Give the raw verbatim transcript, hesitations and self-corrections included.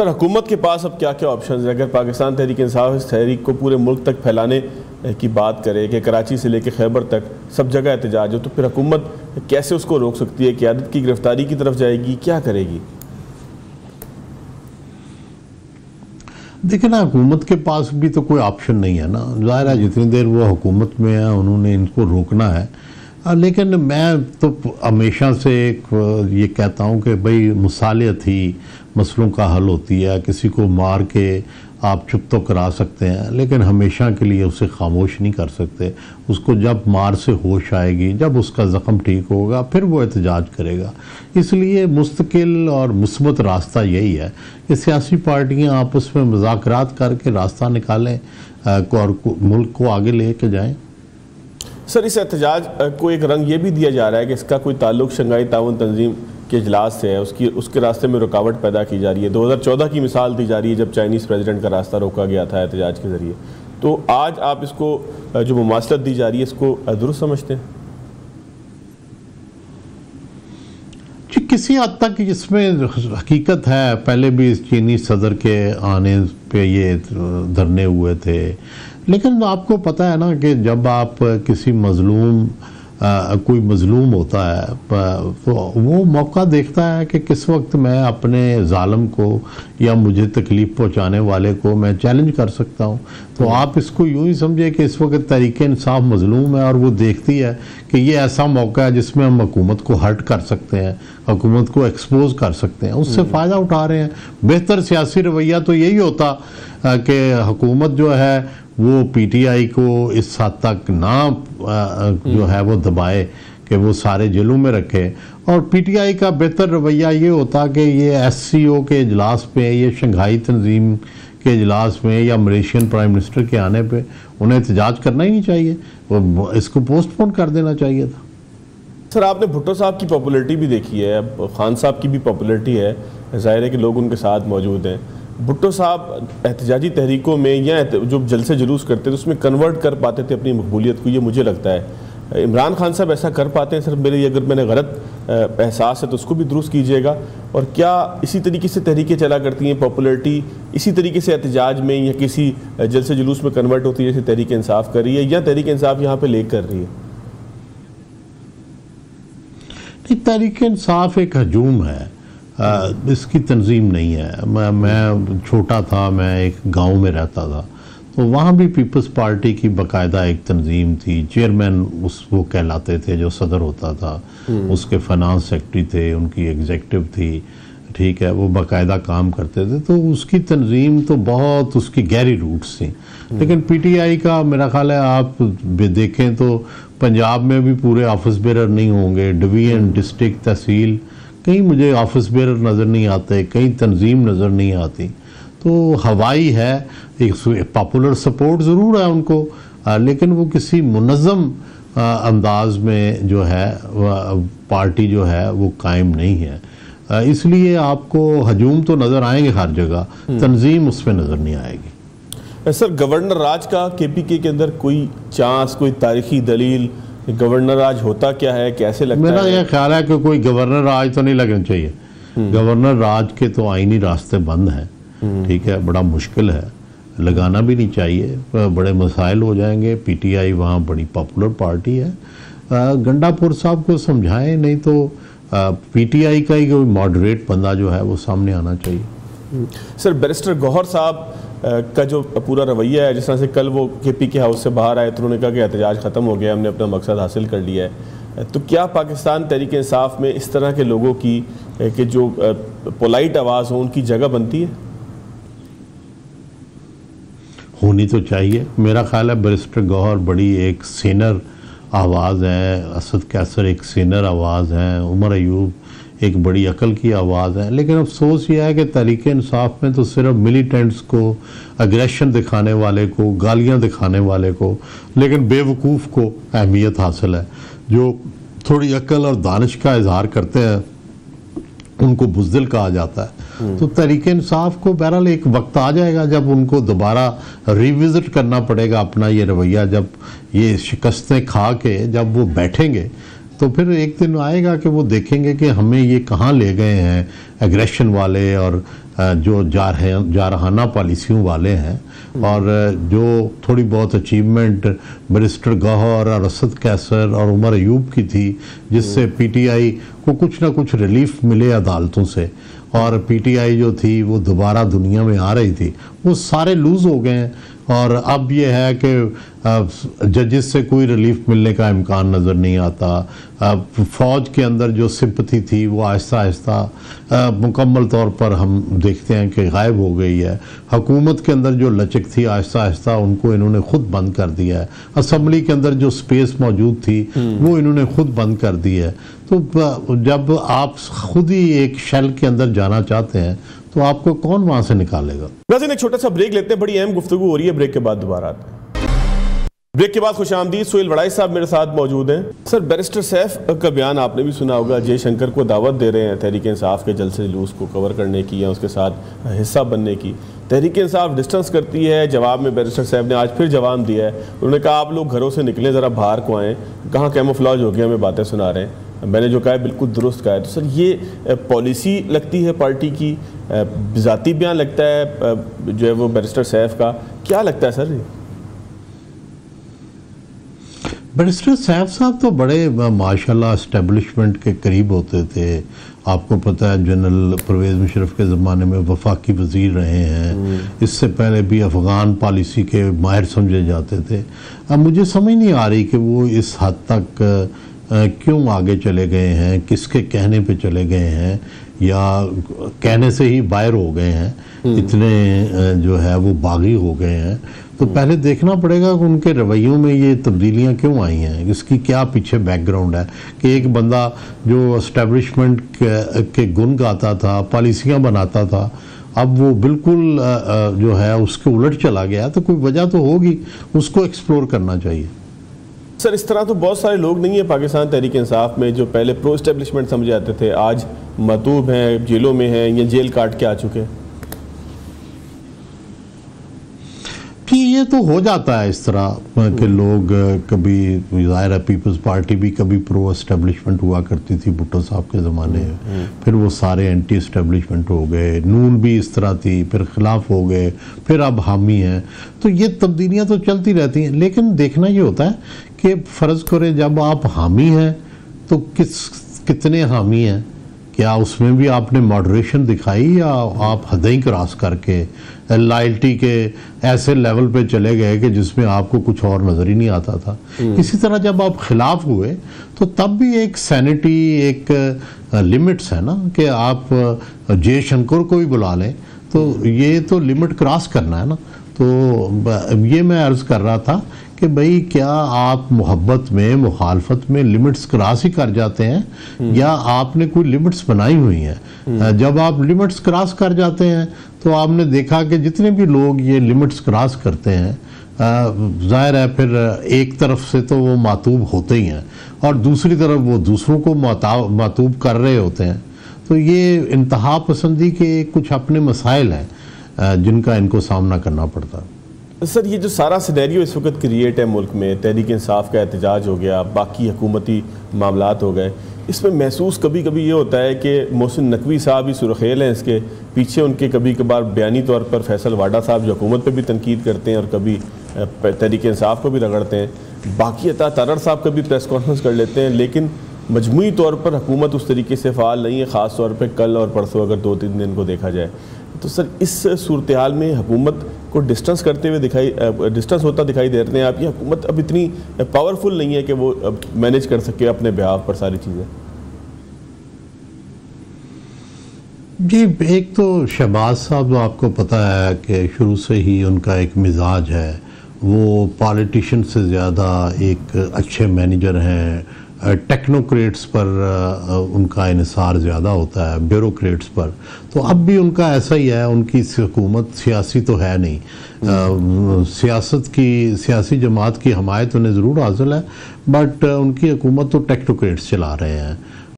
Sir हुकूमत के पास अब क्या क्या ऑप्शन है? अगर पाकिस्तान तहरीक इंसाफ इस तहरीक को पूरे मुल्क तक फैलाने की बात करे कि कराची से लेकर खैबर तक सब जगह एहतजाज हो, तो फिर हुकूमत कैसे उसको रोक सकती है? क़यादत की गिरफ्तारी की तरफ जाएगी, क्या करेगी? देखिए ना, हुकूमत के पास भी तो कोई ऑप्शन नहीं है ना। ज़ाहिर है जितनी देर वो हुकूमत में है उन्होंने इनको रोकना है। लेकिन मैं तो हमेशा से एक ये कहता हूँ कि भाई मुसालियत ही मसलों का हल होती है। किसी को मार के आप चुप तो करा सकते हैं, लेकिन हमेशा के लिए उसे खामोश नहीं कर सकते। उसको जब मार से होश आएगी, जब उसका ज़ख्म ठीक होगा, फिर वो एहतजाज करेगा। इसलिए मुस्तकिल और मुस्बत रास्ता यही है कि सियासी पार्टियां आपस में मुज़ाकरात करके रास्ता निकालें और मुल्क को आगे लेके जाएं। सर, इस एहतजाज को एक रंग ये भी दिया जा रहा है कि इसका कोई ताल्लुक शंघाई ताउन तंजीम के इजलास से है, उसकी उसके रास्ते में रुकावट पैदा की जा रही है। दो हज़ार चौदह की मिसाल दी जा रही है जब चाइनीज़ प्रेसिडेंट का रास्ता रोका गया था एहतजाज के ज़रिए। तो आज आप इसको जो मुमासलत दी जा रही है इसको दुरुस्त समझते हैं? जी, किसी हद तक इसमें हकीकत है। पहले भी चीनी सदर के आने पे ये धरने हुए थे, लेकिन आपको पता है ना कि जब आप किसी मजलूम आ, कोई मजलूम होता है तो वो मौका देखता है कि किस वक्त मैं अपने जालिम को या मुझे तकलीफ़ पहुंचाने वाले को मैं चैलेंज कर सकता हूं। तो आप इसको यूं ही समझे कि इस वक्त तहरीक इंसाफ मजलूम है और वो देखती है कि ये ऐसा मौका है जिसमें हम हुकूमत को हर्ट कर सकते हैं, हुकूमत को एक्सपोज कर सकते हैं, उससे फ़ायदा उठा रहे हैं। बेहतर सियासी रवैया तो यही होता कि हुकूमत जो है वो पीटीआई को इस हद तक ना जो है वो दबाए कि वो सारे जेलों में रखे, और पीटीआई का बेहतर रवैया ये होता कि ये एससीओ के इजलास पे, ये शंघाई तंजीम के इजलास में या मलेशियन प्राइम मिनिस्टर के आने पे उन्हें एहतजाज करना ही नहीं चाहिए, वो इसको पोस्टपोन कर देना चाहिए था। सर, आपने भुट्टो साहब की पॉपुलरिटी भी देखी है, खान साहब की भी पॉपुलरिटी है, जाहिर है कि लोग उनके साथ मौजूद हैं। भुट्टो साहब एहतजाजी तहरीकों में या जो जलसे जुलूस करते थे उसमें कन्वर्ट कर पाते थे अपनी मकबूलियत को, ये मुझे लगता है। इमरान खान साहब ऐसा कर पाते हैं? सर, मेरे अगर मैंने गलत एहसास है तो उसको भी दुरुस्त कीजिएगा। और क्या इसी तरीके से तहरीकें चला करती हैं, पॉपुलरिटी इसी तरीके से एहतजाज में या किसी जलसे जुलूस में कन्वर्ट होती है जैसे तहरीक इंसाफ कर रही है, या तहरीक इंसाफ यहाँ पर ले कर रही है? तहरीक इंसाफ एक हजूम है, आ, इसकी तंजीम नहीं है। मैं मैं छोटा था, मैं एक गांव में रहता था, तो वहाँ भी पीपल्स पार्टी की बाकायदा एक तंजीम थी। चेयरमैन उस वो कहलाते थे जो सदर होता था, उसके फाइनेंस सेक्रेटरी थे, उनकी एग्जेक्टिव थी, ठीक है, वो बाकायदा काम करते थे। तो उसकी तंजीम तो बहुत उसकी गहरी रूट्स थी। लेकिन पीटीआई का मेरा ख्याल है आप देखें तो पंजाब में भी पूरे ऑफिस बेरर नहीं होंगे, डिवीजन, डिस्ट्रिक्ट, तहसील, कहीं मुझे ऑफिस बेरर नज़र नहीं आते, कहीं तंजीम नज़र नहीं आती। तो हवाई है, एक पॉपुलर सपोर्ट ज़रूर है उनको, आ, लेकिन वो किसी मुनज़्ज़म अंदाज में जो है पार्टी जो है वो कायम नहीं है। आ, इसलिए आपको हजूम तो नज़र आएंगे हर जगह, तंजीम उसमें नज़र नहीं आएगी। सर, गवर्नर राज का केपीके के अंदर कोई चांस, कोई तारीखी दलील? गवर्नर राज होता क्या है, कैसे लगता मेरा है? मेरा यह ख्याल है कि कोई गवर्नर राज तो नहीं लगना चाहिए। गवर्नर राज के तो आईनी रास्ते बंद हैं, ठीक है, बड़ा मुश्किल है, लगाना भी नहीं चाहिए, बड़े मसाइल हो जाएंगे। पीटीआई वहाँ बड़ी पॉपुलर पार्टी है। गंडापुर साहब को समझाएं, नहीं तो पीटीआई का ही कोई मॉडरेट बंदा जो है वो सामने आना चाहिए। सर, बैरिस्टर गौहर साहब का जो पूरा रवैया है, जिस तरह से कल वो केपीके हाउस से बाहर आए तो उन्होंने कहा कि एहतजाज ख़त्म हो गया, हमने अपना मकसद हासिल कर लिया है, तो क्या पाकिस्तान तहरीक इंसाफ में इस तरह के लोगों की कि जो पोलाइट आवाज़ हो उनकी जगह बनती है? होनी तो चाहिए। मेरा ख्याल है बैरिस्टर गौहर बड़ी एक सीनियर आवाज़ है, असद कैसर एक सीनियर आवाज़ है, उमर अयूब एक बड़ी अकल की आवाज़ है। लेकिन अफसोस ये है कि तहरीक इंसाफ में तो सिर्फ मिलिटेंट्स को, अग्रेशन दिखाने वाले को, गालियां दिखाने वाले को, लेकिन बेवकूफ़ को अहमियत हासिल है। जो थोड़ी अकल और दानिश का इजहार करते हैं उनको बुज़दिल कहा जाता है। तो तहरीक इंसाफ को बहरहाल एक वक्त आ जाएगा जब उनको दोबारा रिविज़िट करना पड़ेगा अपना ये रवैया। जब ये शिकस्तें खा के जब वो बैठेंगे तो फिर एक दिन आएगा कि वो देखेंगे कि हमें ये कहाँ ले गए हैं एग्रेशन वाले और जो जारहाना पॉलिसियों वाले हैं और जो थोड़ी बहुत अचीवमेंट बैरिस्टर गौहर और असद कैसर और उमर अयूब की थी, जिससे पीटीआई को कुछ ना कुछ रिलीफ मिले अदालतों से, और पीटीआई जो थी वो दोबारा दुनिया में आ रही थी, वो सारे लूज़ हो गए हैं। और अब ये है कि जजेस से कोई रिलीफ मिलने का इम्कान नज़र नहीं आता। फ़ौज के अंदर जो सिंपथी थी वो आहिस्ता आहिस्ता मुकम्मल तौर पर हम देखते हैं कि गायब हो गई है। हुकूमत के अंदर जो लचक थी आहिस्ता आहिस्ता उनको इन्होंने ख़ुद बंद कर दिया है। असम्बली के अंदर जो स्पेस मौजूद थी वो इन्होंने ख़ुद बंद कर दी है। तो जब आप खुद ही एक शेल के अंदर जाना चाहते हैं तो आपको कौन वहां से निकालेगा। नाज़रीन, एक छोटा सा ब्रेक लेते हैं, बड़ी अहम गुफ्तगू हो रही है, ब्रेक के बाद दोबारा आते हैं। ब्रेक के बाद खुशामदीद, सोहेल वराइच साहब मेरे साथ मौजूद हैं। सर, बैरिस्टर सैफ का बयान आपने भी सुना होगा, जयशंकर को दावत दे रहे हैं तहरीक इंसाफ के जलसे जुलूस को कवर करने की या उसके साथ हिस्सा बनने की। तहरीक इंसाफ डिस्टेंस करती है। जवाब में बैरिस्टर साहब ने आज फिर जवाब दिया है, उन्होंने कहा आप लोग घरों से निकलें, ज़रा बाहर को आएँ, कहाँ कैमोफ्लेज हो गया, हमें बातें सुना रहे हैं। मैंने जो कहा है बिल्कुल दुरुस्त कहा है। तो सर, ये पॉलिसी लगती है पार्टी की, ज़ाती बयान लगता है जो है वो बैरिस्टर सैफ का, क्या लगता है सर? बैरिस्टर सैफ साहब तो बड़े माशाल्लाह एस्टेब्लिशमेंट के करीब होते थे। आपको पता है जनरल परवेज़ मुशर्रफ के ज़माने में वफाकी वज़ीर रहे हैं, इससे पहले भी अफ़गान पॉलिसी के माहिर समझे जाते थे। अब मुझे समझ नहीं आ रही कि वो इस हद तक क्यों आगे चले गए हैं, किसके कहने पे चले गए हैं या कहने से ही बाहर हो गए हैं, इतने जो है वो बागी हो गए हैं। तो पहले देखना पड़ेगा कि उनके रवैयों में ये तब्दीलियां क्यों आई हैं, इसकी क्या पीछे बैकग्राउंड है कि एक बंदा जो एस्टेब्लिशमेंट के, के गुण गाता था, पॉलिसियां बनाता था, अब वो बिल्कुल जो है उसके उलट चला गया। तो कोई वजह तो होगी, उसको एक्सप्लोर करना चाहिए। सर, इस तरह तो बहुत सारे लोग नहीं है पाकिस्तान तहरीक इंसाफ में जो पहले प्रो एस्टेब्लिशमेंट समझे जाते थे, आज मतूब हैं, जेलों में हैं या जेल काट के आ चुके हैं। कि ये तो हो जाता है इस तरह कि लोग कभी, ज़ाहिर है पीपल्स पार्टी भी कभी प्रो एस्टेब्लिशमेंट हुआ करती थी भुट्टो साहब के ज़माने में, फिर वो सारे एंटी एस्टेब्लिशमेंट हो गए, नून भी इस तरह थी, फिर खिलाफ हो गए, फिर अब हामी हैं। तो ये तब्दीलियाँ तो चलती रहती हैं, लेकिन देखना ये होता है कि फ़र्ज़ करें जब आप हामी हैं तो किस कितने हामी हैं, क्या उसमें भी आपने मॉडरेशन दिखाई या आप हदें क्रॉस करके लॉयल्टी के ऐसे लेवल पे चले गए कि जिसमें आपको कुछ और नज़र ही नहीं आता था। इसी तरह जब आप खिलाफ हुए तो तब भी एक सैनिटी, एक लिमिट्स है ना कि आप जयशंकर को भी बुला लें, तो ये तो लिमिट क्रॉस करना है ना। तो ये मैं अर्ज़ कर रहा था कि भाई क्या आप मोहब्बत में, मुखालफत में लिमिट्स क्रॉस ही कर जाते हैं या आपने कोई लिमिट्स बनाई हुई हैं। जब आप लिमिट्स क्रॉस कर जाते हैं तो आपने देखा कि जितने भी लोग ये लिमिट्स क्रॉस करते हैं, ज़ाहिर है फिर एक तरफ से तो वो मातूब होते ही हैं और दूसरी तरफ वो दूसरों को मातूब कर रहे होते हैं। तो ये इंतहा पसंदी के कुछ अपने मसाइल हैं जिनका इनको सामना करना पड़ता है। सर, ये जो सारा सिनेरियो इस वक्त क्रिएट है मुल्क में, तहरीक इंसाफ का एहतजाज हो गया, बाकी हुकूमती मामलात हो गए, इसमें महसूस कभी कभी ये होता है कि मोहसिन नकवी साहब ही सुरखेल हैं इसके पीछे, उनके कभी कभार बयानी तौर पर फैसल वाडा साहब जो हुकूमत पे भी तनकीद करते हैं और कभी तहरीक इंसाफ को भी रगड़ते हैं, बाकी अता तरर साहब कभी प्रेस कॉन्फ्रेंस कर लेते हैं, लेकिन मजमूई तौर पर हुकूमत उस तरीके से फ़ाल नहीं है, ख़ास तौर पर कल और परसों अगर दो तीन दिन को देखा जाए। तो सर, इस सूरत हाल में हुकूमत को डिस्टेंस करते हुए दिखाई डिस्टेंस होता दिखाई दे रहे हैं आप, ये हुकूमत अब इतनी पावरफुल नहीं है कि वो अब मैनेज कर सके अपने बिहाफ पर सारी चीज़ें। जी, एक तो शहबाज साहब आपको पता है कि शुरू से ही उनका एक मिजाज है, वो पॉलिटिशियन से ज़्यादा एक अच्छे मैनेजर हैं, टेक्नोक्रेट्स पर उनका इन्हिसार ज़्यादा होता है, ब्यूरोक्रेट्स पर। तो अब भी उनका ऐसा ही है, उनकी हुकूमत सियासी तो है नहीं, आ, सियासत की सियासी जमात की हमायत उन्हें ज़रूर हासिल है, बट उनकी हुकूमत तो टेक्नोक्रेट्स चला रहे हैं।